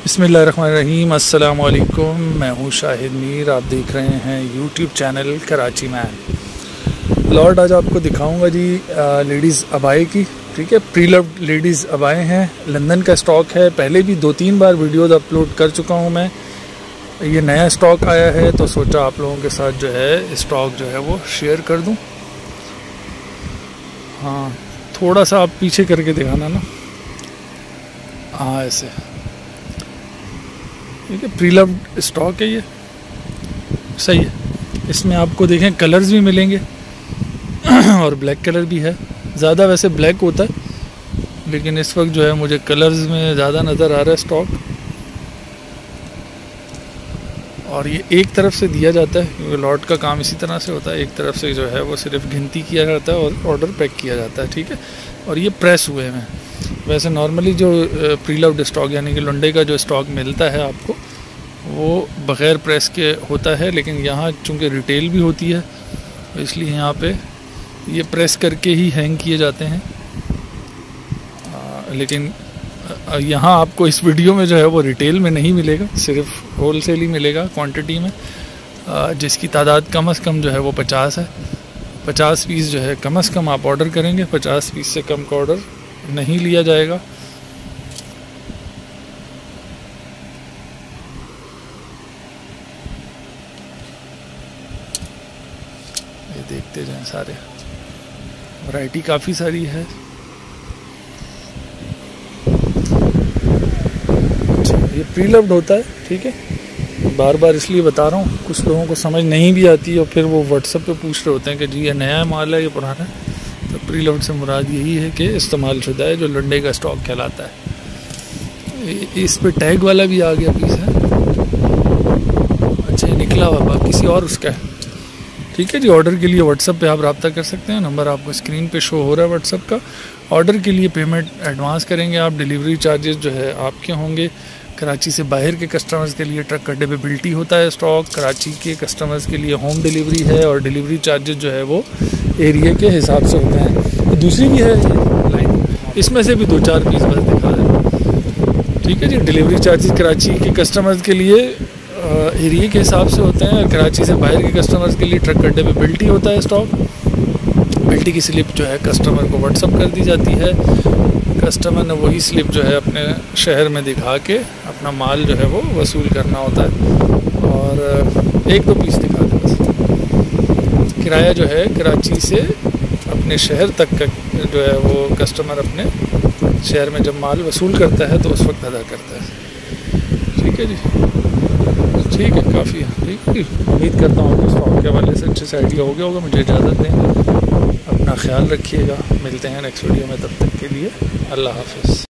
बिस्मिल्लाहिर्रहमानिर्रहीम, अस्सलाम वालेकुम। मैं हूँ शाहिद मीर, आप देख रहे हैं YouTube channel Karachi man. Lord आज आपको दिखाऊंगा जी लेडीज़ अबाए की, ठीक है। प्री लव्ड लेडीज़ अबाए हैं, लंदन का स्टॉक है। पहले भी 2-3 बार वीडियोज़ अपलोड कर चुका हूँ मैं। ये नया स्टॉक आया है तो सोचा आप लोगों के साथ जो है स्टॉक जो है वो शेयर कर दूँ। हाँ, थोड़ा सा आप पीछे करके दिखाना ना, हाँ ऐसे, ठीक है। प्री लव्ड स्टॉक है ये, सही है। इसमें आपको देखें कलर्स भी मिलेंगे और ब्लैक कलर भी है। ज़्यादा वैसे ब्लैक होता है लेकिन इस वक्त जो है मुझे कलर्स में ज़्यादा नज़र आ रहा है स्टॉक। और ये एक तरफ से दिया जाता है क्योंकि लॉट का काम इसी तरह से होता है। एक तरफ से जो है वो सिर्फ गिनती किया जाता है और ऑर्डर पैक किया जाता है, ठीक है। और ये प्रेस हुए हैं। वैसे नॉर्मली जो प्री लव्ड स्टॉक यानी कि लुंडे का जो स्टॉक मिलता है आपको वो बग़ैर प्रेस के होता है, लेकिन यहाँ चूँकि रिटेल भी होती है तो इसलिए यहाँ पे ये प्रेस करके ही हैंग किए जाते हैं। लेकिन यहाँ आपको इस वीडियो में जो है वो रिटेल में नहीं मिलेगा, सिर्फ होलसेल ही मिलेगा क्वांटिटी में, जिसकी तादाद कम से कम जो है वो 50 है। 50 पीस जो है कम से कम आप ऑर्डर करेंगे, 50 पीस से कम का ऑर्डर नहीं लिया जाएगा। ये देखते जाएं, सारे वैरायटी काफ़ी सारी है। ये प्री लव्ड होता है, ठीक है। बार बार इसलिए बता रहा हूँ, कुछ लोगों को समझ नहीं भी आती और फिर वो व्हाट्सएप पे पूछ रहे होते हैं कि जी ये नया माल है, ये पुराना है। तो प्री लव्ड से मुराद यही है कि इस्तेमाल शुदा है, जो लंडे का स्टॉक कहलाता है। इस पे टैग वाला भी आ गया पीस है, अच्छा निकला हुआ, किसी और उसका है, ठीक है जी। ऑर्डर के लिए व्हाट्सएप पे आप रब्ता कर सकते हैं, नंबर आपको स्क्रीन पे शो हो रहा है व्हाट्सएप का। ऑर्डर के लिए पेमेंट एडवांस करेंगे आप, डिलीवरी चार्जेस जो है आपके होंगे। कराची से बाहर के कस्टमर्स के लिए ट्रक कैपेबिलिटी होता है स्टॉक, कराची के कस्टमर्स के लिए होम डिलीवरी है और डिलीवरी चार्जेस जो है वो एरिया के हिसाब से होते हैं। दूसरी भी है लाइन, इसमें से भी 2-4 पीस बस दिखा दें, ठीक है जी। डिलीवरी चार्जेस कराची के कस्टमर्स के लिए एरिया के हिसाब से होते हैं, और कराची से बाहर के कस्टमर्स के लिए ट्रक कैपेबिलिटी होता है स्टॉक। बिल्टी की स्लिप जो है कस्टमर को व्हाट्सअप कर दी जाती है। कस्टमर ने वही स्लिप जो है अपने शहर में दिखा के अपना माल जो है वो वसूल करना होता है। और 1-2 पीस दिखा दें बस। किराया जो है कराची से अपने शहर तक का जो है वो कस्टमर अपने शहर में जब माल वसूल करता है तो उस वक्त अदा करता है, ठीक है जी। ठीक है, काफ़ी है, ठीक है जी। उम्मीद करता हूँ कि स्टॉक के हवाले से अच्छे से आइडिया हो गया होगा। मुझे इजाज़त दें, अपना ख्याल रखिएगा। मिलते हैं नेक्स्ट वीडियो में, तब तक के लिए अल्लाह हाफ़िज़।